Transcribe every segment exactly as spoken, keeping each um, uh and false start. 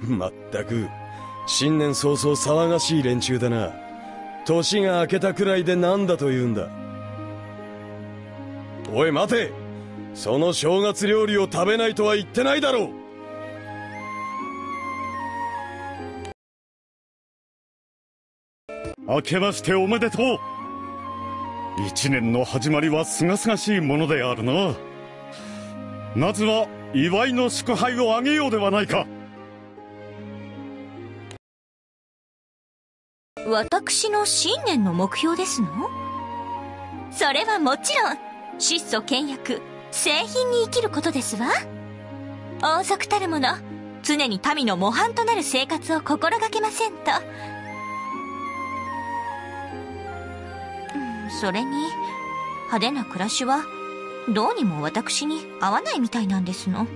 まったく新年早々騒がしい連中だな。年が明けたくらいで何だと言うんだ。おい待て、その正月料理を食べないとは言ってないだろう。 明けましておめでとう。一年の始まりはすがすがしいものであるな。まずは祝いの祝杯をあげようではないか。 私の新年の目標ですの？それはもちろん質素倹約、誠品に生きることですわ。王族たるもの、常に民の模範となる生活を心がけませんと。それに派手な暮らしはどうにも私に合わないみたいなんですの。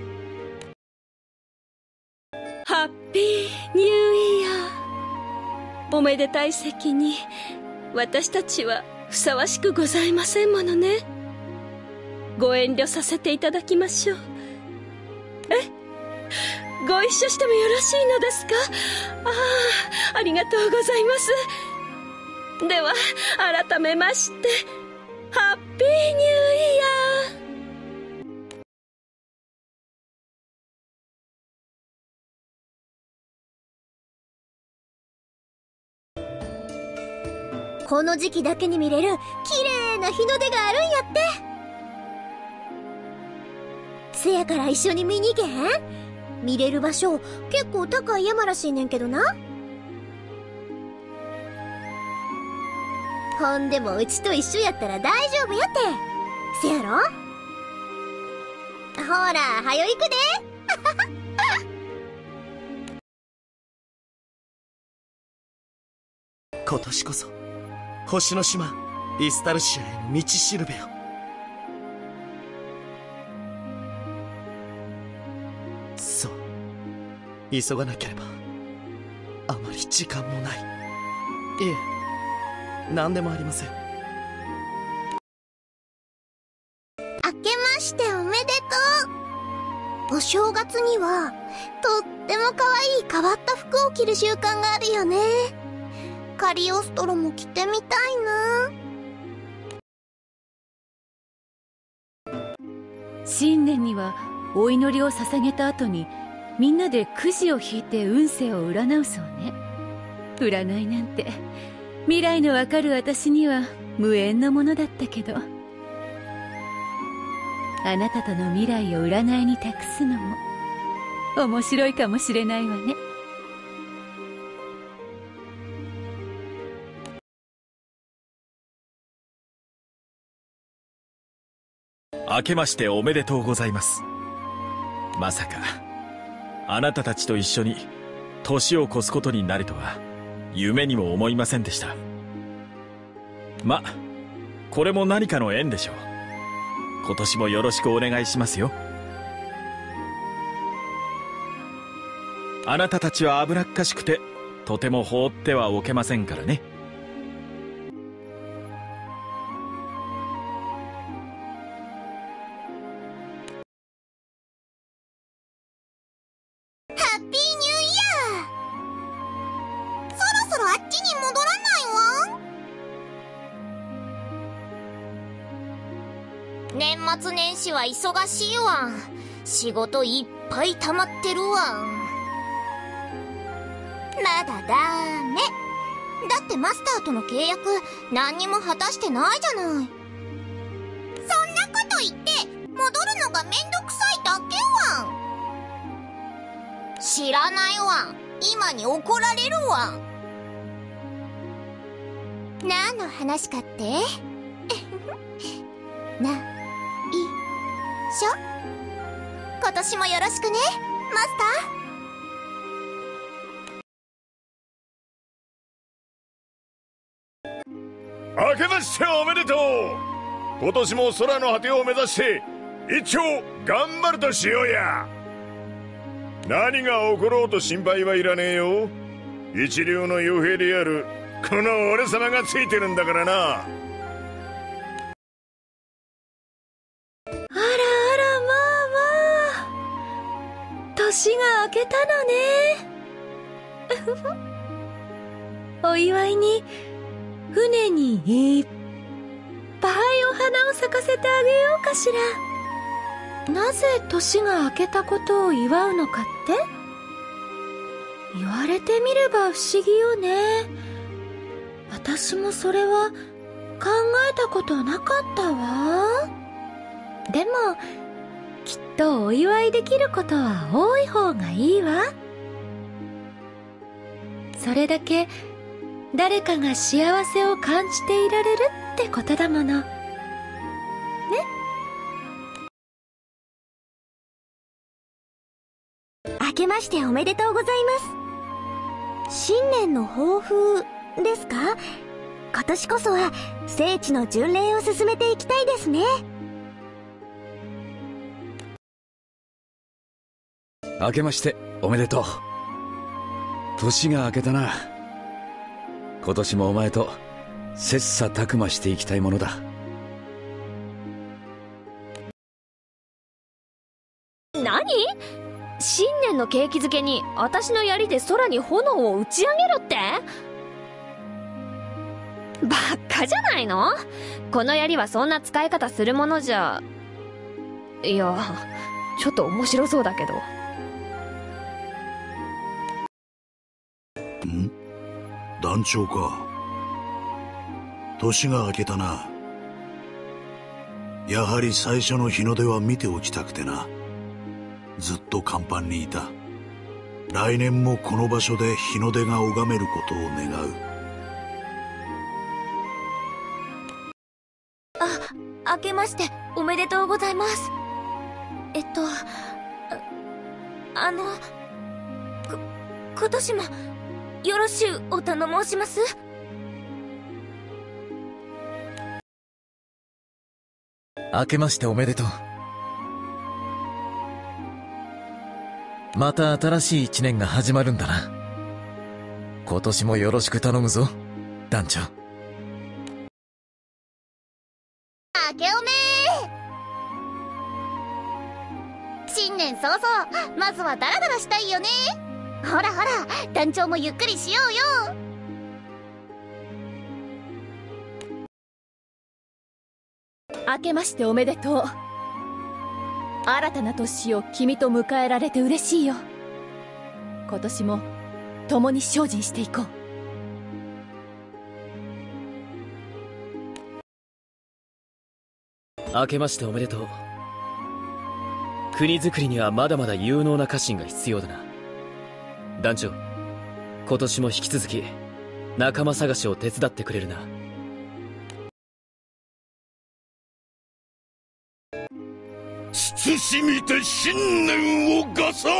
ハッピーニューイヤー。おめでたい席に私たちはふさわしくございませんものね。ご遠慮させていただきましょう。え、ご一緒してもよろしいのですか？ああ、ありがとうございます。では改めましてハッピーニューイヤー。 この時期だけに見れる綺麗な日の出があるんやって。せやから一緒に見に行けへん？見れる場所結構高い山らしいねんけどな。ほんでもうちと一緒やったら大丈夫やって。せやろ？ほらはよ行くで。 今年こそ星の島イスタルシアへの道しるべよ。そう、急がなければ。あまり時間もない。いえ、何でもありません。 明けましておめでとう。お正月にはとっても可愛い変わった服を着る習慣があるよね。カリオストロも着てみたいな。 新年にはお祈りを捧げた後にみんなでくじを引いて運勢を占うそうね。占いなんて未来のわかる私には無縁のものだったけど、あなたとの未来を占いに託すのも面白いかもしれないわね。 明けましておめでとうございます。まさかあなたたちと一緒に年を越すことになるとは夢にも思いませんでした。ま、これも何かの縁でしょう。今年もよろしくお願いしますよ。あなたたちは危なっかしくてとても放ってはおけませんからね。 ハッピーニューイヤー。そろそろあっちに戻らないわ。年末年始は忙しいわ。仕事いっぱい溜まってるわ。まだダメだってマスターとの契約何にも果たしてないじゃない。そんなこと言って戻るのがめんどくさいだけわ。知らないわ。今に怒られるわ。何の話かってないしょ。今年もよろしくねマスター。 明けましておめでとう。今年も空の果てを目指して一丁頑張るとしようや。何が起ころうと心配はいらねえよ。一流の傭兵であるこの俺様がついてるんだからな。 あらあら、まあまあ、年が明けたのね。お祝いに船にいっぱいお花を咲かせてあげようかしら。なぜ年が明けたことを祝うのかって？言われてみれば不思議よね。私もそれは考えたことなかったわ。でもきっとお祝いできることは多い方がいいわ。それだけ誰かが幸せを感じていられるってことだものね。 明けましておめでとうございます。新年の抱負ですか？今年こそは聖地の巡礼を進めていきたいですね。 明けましておめでとう。年が明けたな。今年もお前と切磋琢磨していきたいものだ。 何？新年の景気づけに私の槍で空に炎を打ち上げろって？バカじゃないの？この槍はそんな使い方するものじゃ。いや、ちょっと面白そうだけど。 ん？団長か。年が明けたな。やはり最初の日の出は見ておきたくてな。ずっと甲板にいた。来年もこの場所で日の出が拝めることを願う。 あ、明けましておめでとうございます。えっと、あ、あの、こ、今年もよろしゅうお頼申します。 明けましておめでとう。また新しい一年が始まるんだな。今年もよろしく頼むぞ、団長。 明けおめー。新年早々、まずはダラダラしたいよね。ほらほら、団長もゆっくりしようよ。 明けましておめでとう。新たな年を君と迎えられて嬉しいよ。今年も共に精進していこう。 明けましておめでとう。国づくりにはまだまだ有能な家臣が必要だな。団長、今年も引き続き仲間探しを手伝ってくれるな。 慎みて新年をガサ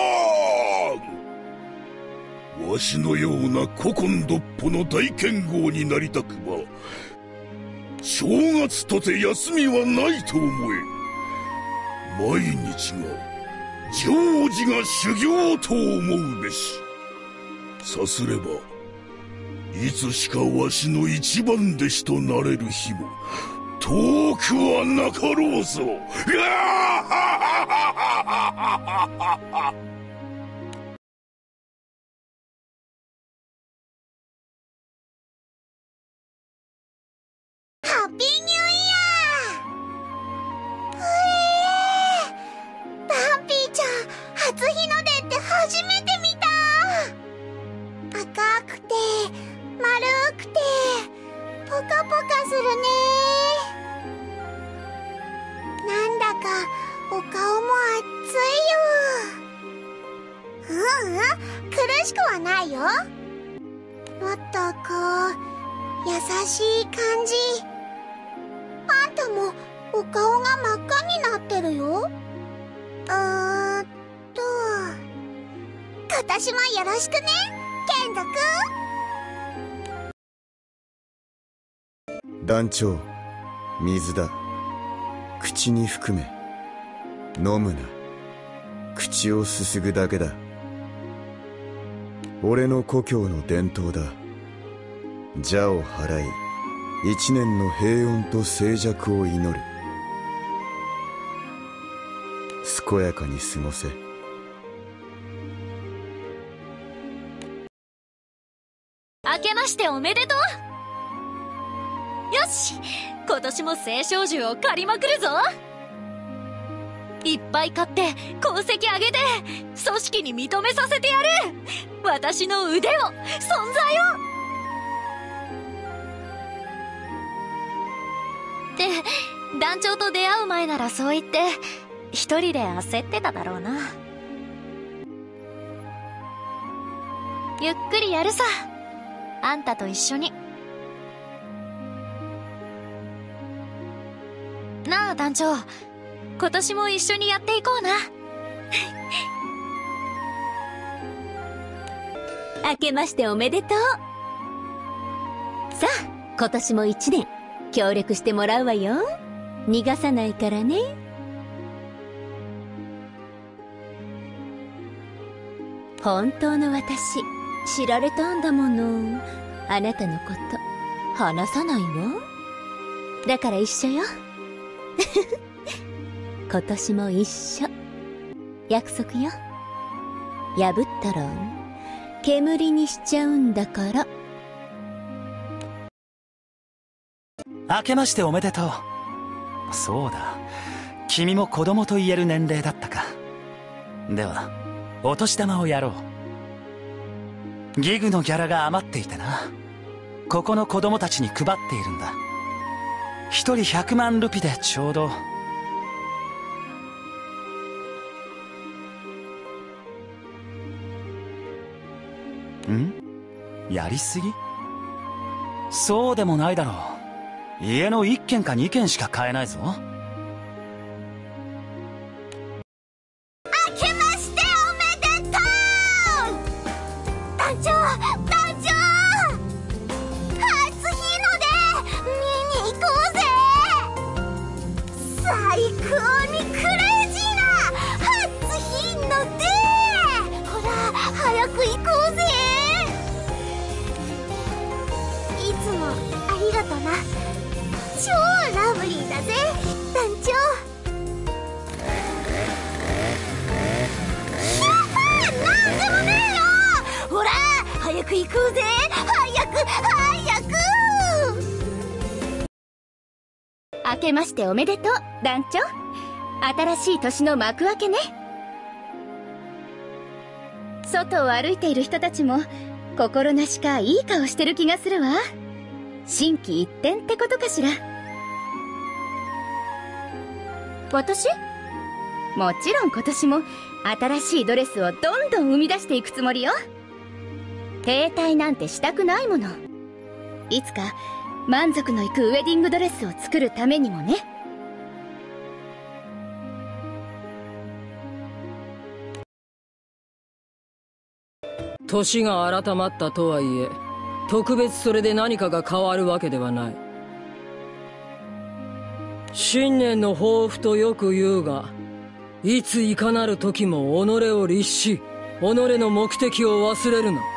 ーン。わしのような古今独歩の大剣豪になりたくば、正月とて休みはないと思え。毎日が常時が修行と思うべし。さすればいつしかわしの一番弟子となれる日も遠くはなかろうぞ。 ハッピーニューイヤー。ふえー、バンピーちゃん、初日の出って初めて見た。赤くて丸くてポカポカするね。なんだかお顔も熱いよ。ううん、苦しくはないよ。もっとこう優しい感じ。あんたもお顔が真っ赤になってるよ。うーんと、今年もよろしくね、ケンゾくん。 団長、水だ。口に含め。飲むな。口をすすぐだけだ。俺の故郷の伝統だ。邪を払い、一年の平穏と静寂を祈る。健やかに過ごせ。 明けましておめでとう。よし、今年も青少獣を借りまくるぞ。いっぱい買って功績上げて組織に認めさせてやる。私の腕を、存在を。って団長と出会う前ならそう言って一人で焦ってただろうな。ゆっくりやるさ、あんたと一緒に。なあ団長、今年も一緒にやっていこうな。 明けましておめでとう。さあ、今年も一年協力してもらうわよ。逃がさないからね。本当の私知られたんだもの。あなたのこと話さないわ。だから一緒よ。今年も一緒。約束よ。破ったら煙にしちゃうんだから。 明けましておめでとう。そうだ、君も子供と言える年齢だったか。ではお年玉をやろう。ギグのギャラが余っていてな、ここの子供たちに配っているんだ。一人ひゃくまんルピでちょうど。ん？やりすぎ？そうでもないだろう。家のいっけんかにけんしか買えないぞ。 明けましておめでとう。団長、団長、初日の出見に行こうぜ。最高にクレイジーな初日の出。ほら早く行こうぜ。いつもありがとな。超ラブリーだぜ団長。なんでもねえよ。ほら早く行こうぜ。早く早く。 明けましておめでとう団長。新しい年の幕開けね。外を歩いている人たちも心なしかいい顔してる気がするわ。心機一転ってことかしら。私？もちろん今年も新しいドレスをどんどん生み出していくつもりよ。停滞なんてしたくないもの。いつか満足のいくウェディングドレスを作るためにもね。 年が改まったとはいえ、特別それで何かが変わるわけではない。新年の抱負とよく言うが、いついかなる時も己を律し、己の目的を忘れるな。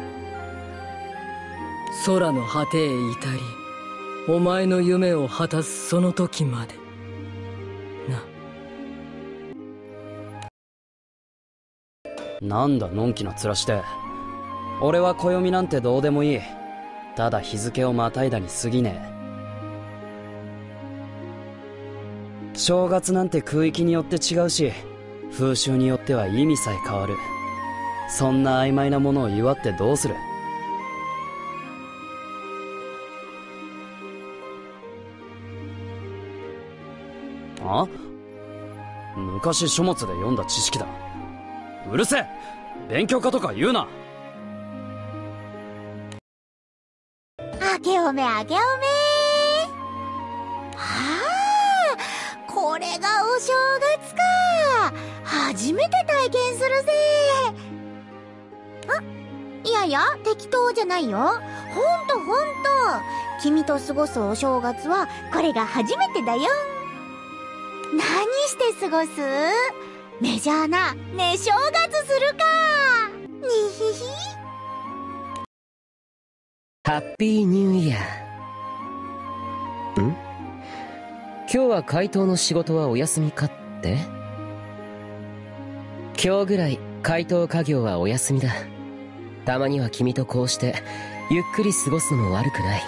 空の果てへ至り、お前の夢を果たすその時までな。なんだのんきな面して。俺は暦なんてどうでもいい。ただ日付をまたいだに過ぎねえ。正月なんて空域によって違うし、風習によっては意味さえ変わる。そんな曖昧なものを祝ってどうする。あ？昔書物で読んだ知識だ。うるせえ！勉強家とか言うな。 明けおめ明けおめ。はあ、これがお正月か。初めて体験するぜ。あ、いやいや適当じゃないよ。ほんとほんと、君と過ごすお正月はこれが初めてだよ。何して過ごす？メジャーなね正月するか。にひひ。 ハッピーニューイヤー。ん？今日は怪盗の仕事はお休みかって？今日ぐらい怪盗家業はお休みだ。たまには君とこうしてゆっくり過ごすのも悪くない。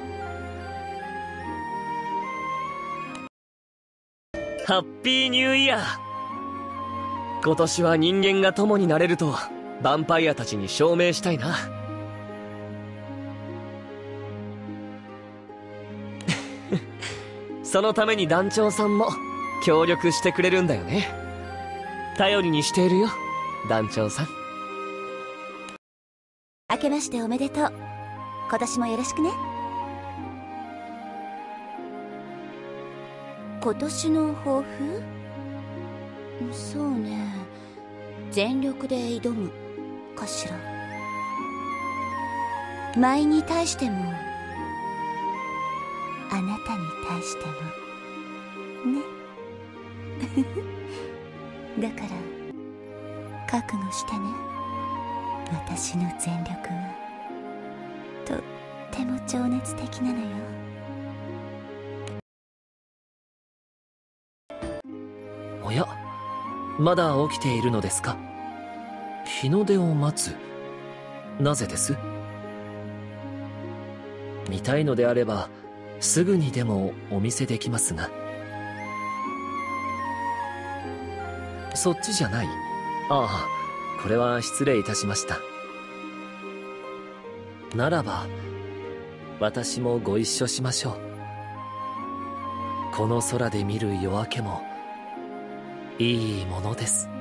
ハッピーニューイヤー。今年は人間が友になれるとヴァンパイアたちに証明したいな。そのために団長さんも協力してくれるんだよね。頼りにしているよ、団長さん。 明けましておめでとう。今年もよろしくね。今年の抱負？そうね、全力で挑むかしら。舞に対してもあなたに対してもね。だから覚悟してね。私の全力はとっても情熱的なのよ。 おや、まだ起きているのですか？日の出を待つ。なぜです？見たいのであればすぐにでもお見せできますが。そっちじゃない。ああ、これは失礼いたしました。ならば私もご一緒しましょう。この空で見る夜明けもいいものです。